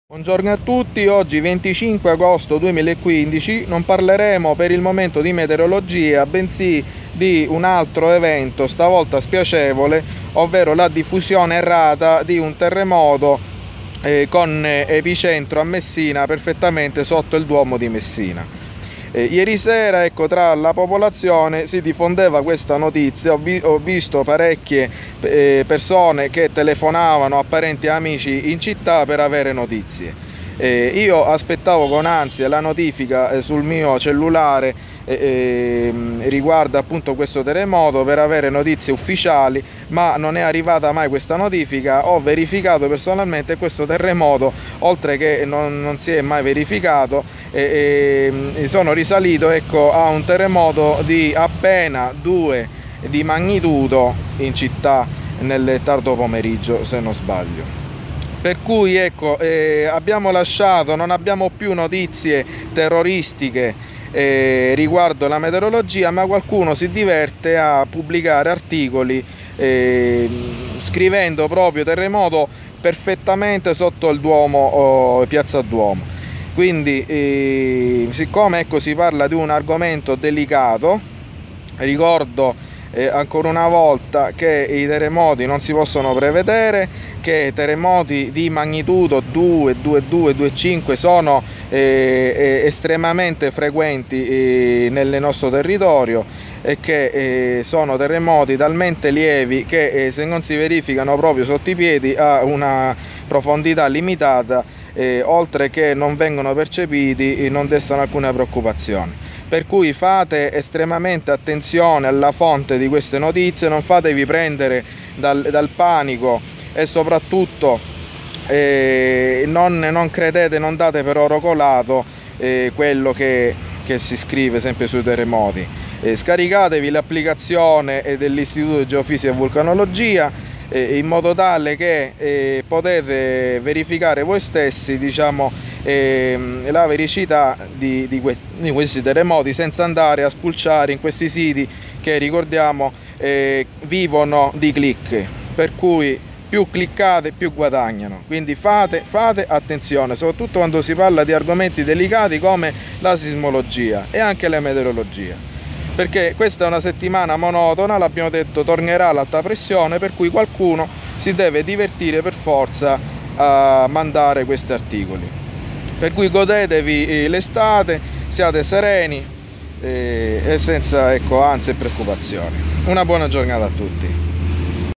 Buongiorno a tutti, oggi 25 agosto 2015 non parleremo per il momento di meteorologia, bensì di un altro evento, stavolta spiacevole, ovvero la diffusione errata di un terremoto con epicentro a Messina, perfettamente sotto il Duomo di Messina. Ieri sera, tra la popolazione si diffondeva questa notizia. Ho visto parecchie persone che telefonavano a parenti e amici in città per avere notizie. Io aspettavo con ansia la notifica sul mio cellulare riguardo appunto questo terremoto per avere notizie ufficiali, ma non è arrivata mai questa notifica. Ho verificato personalmente questo terremoto, oltre che non si è mai verificato, sono risalito a un terremoto di appena 2 di magnitudo in città nel tardo pomeriggio, se non sbaglio. Per cui abbiamo lasciato, non abbiamo più notizie terroristiche riguardo la meteorologia, ma qualcuno si diverte a pubblicare articoli scrivendo proprio terremoto perfettamente sotto il Duomo, Piazza Duomo. Quindi siccome si parla di un argomento delicato, ricordo ancora una volta che i terremoti non si possono prevedere, che terremoti di magnitudo 2, 2,2, 2,5 sono estremamente frequenti nel nostro territorio e che sono terremoti talmente lievi che se non si verificano proprio sotto i piedi a una profondità limitata, oltre che non vengono percepiti, non destano alcuna preoccupazione. Per cui fate estremamente attenzione alla fonte di queste notizie, non fatevi prendere dal panico e soprattutto non credete, non date per oro colato quello che si scrive sempre sui terremoti. Scaricatevi l'applicazione dell'Istituto di Geofisica e Vulcanologia in modo tale che potete verificare voi stessi, la vericità di questi terremoti, senza andare a spulciare in questi siti che, ricordiamo, vivono di click, per cui più cliccate più guadagnano. Quindi fate attenzione, soprattutto quando si parla di argomenti delicati come la sismologia e anche la meteorologia, perché questa è una settimana monotona, l'abbiamo detto, tornerà l'alta pressione, per cui qualcuno si deve divertire per forza a mandare questi articoli. Per cui godetevi l'estate, siate sereni e senza ansie e preoccupazioni. Una buona giornata a tutti.